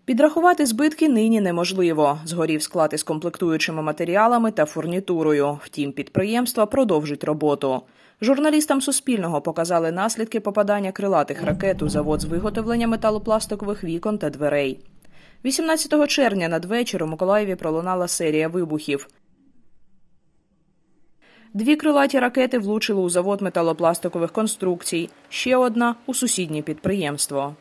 Підрахувати збитки нині неможливо. Згорів склад із комплектуючими матеріалами та фурнітурою. Втім, підприємства продовжить роботу. Журналістам Суспільного показали наслідки попадання крилатих ракет у завод з виготовлення металопластикових вікон та дверей. 18 червня надвечір у Миколаєві пролунала серія вибухів. 2 крилаті ракети влучили у завод металопластикових конструкцій, ще одна – у сусіднє підприємство.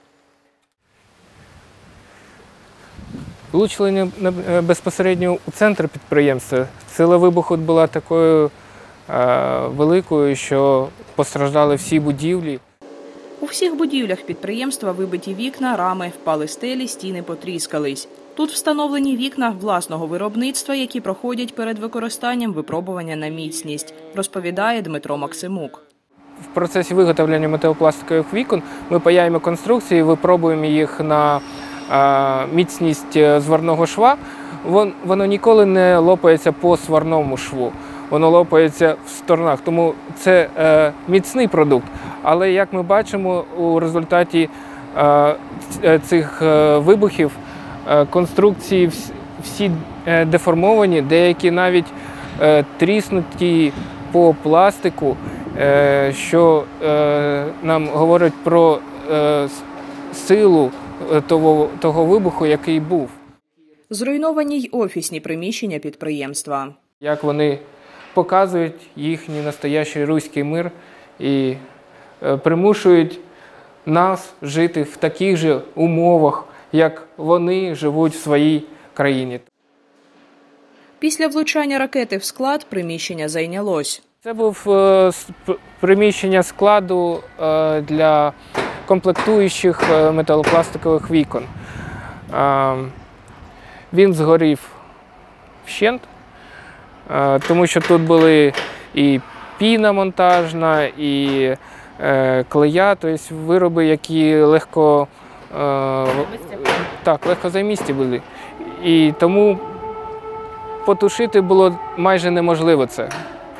Влучили безпосередньо у центр підприємства. Сила вибуху була такою великою, що постраждали всі будівлі. У всіх будівлях підприємства вибиті вікна, рами, впали стелі, стіни потріскались. Тут встановлені вікна власного виробництва, які проходять перед використанням випробування на міцність, розповідає Дмитро Максимук. В процесі виготовлення металопластикових вікон ми паяємо конструкції, випробуємо їх на міцність зварного шва. Воно ніколи не лопається по сварному шву, воно лопається в сторонах, тому це міцний продукт. Але, як ми бачимо, у результаті цих вибухів конструкції всі деформовані, деякі навіть тріснуті по пластику, що нам говорить про силу того вибуху, який був. Зруйновані й офісні приміщення підприємства. Як вони показують їхній настоящий руський мир і примушують нас жити в таких же умовах, як вони живуть в своїй країні. Після влучання ракети в склад приміщення зайнялось. Це був приміщення складу для комплектуючих металопластикових вікон. Він згорів вщент, тому що тут були і піна монтажна, і клея, тобто вироби, які легкозаймисті були. І тому потушити було майже неможливо це.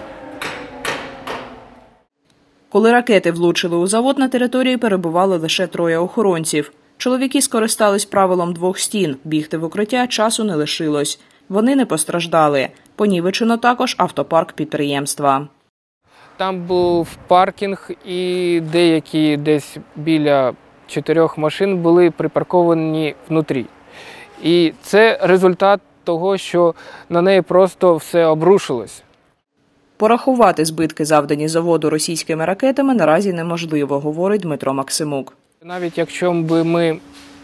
Коли ракети влучили у завод, на території перебували лише 3 охоронців. Чоловіки скористались правилом 2 стін. Бігти в укриття часу не лишилось. Вони не постраждали. Понівечено також автопарк підприємства. Там був паркінг і деякі десь біля 4 машин були припарковані внутрі. І це результат того, що на неї просто все обрушилось. Порахувати збитки, завдані заводу російськими ракетами, наразі неможливо, говорить Дмитро Максимук. Навіть якщо б ми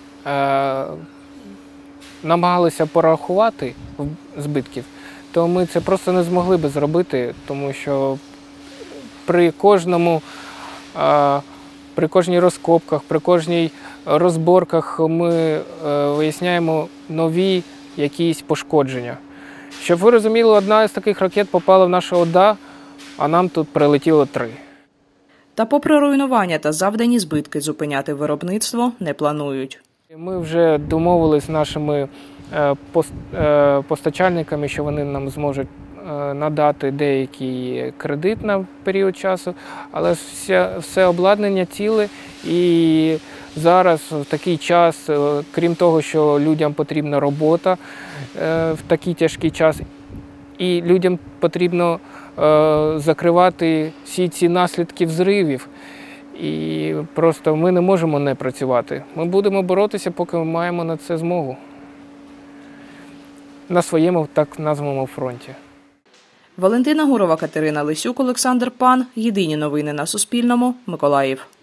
намагалися порахувати збитків, то ми це просто не змогли б зробити, тому що при кожній розкопках, при кожній розборках ми виясняємо нові якісь пошкодження. Щоб ви розуміли, одна з таких ракет попала в нашу ОДА, а нам тут прилетіло 3. Та попри руйнування та завдані збитки, зупиняти виробництво не планують. Ми вже домовились з нашими постачальниками, що вони нам зможуть надати деякий кредит на період часу, але все обладнання ціле. І зараз в такий час, крім того, що людям потрібна робота в такий тяжкий час, і людям потрібно закривати всі ці наслідки взривів. І просто ми не можемо не працювати. Ми будемо боротися, поки ми маємо на це змогу. На своєму, так названому, фронті. Валентина Гурова, Катерина Лисюк, Олександр Пан. Єдині новини на Суспільному. Миколаїв.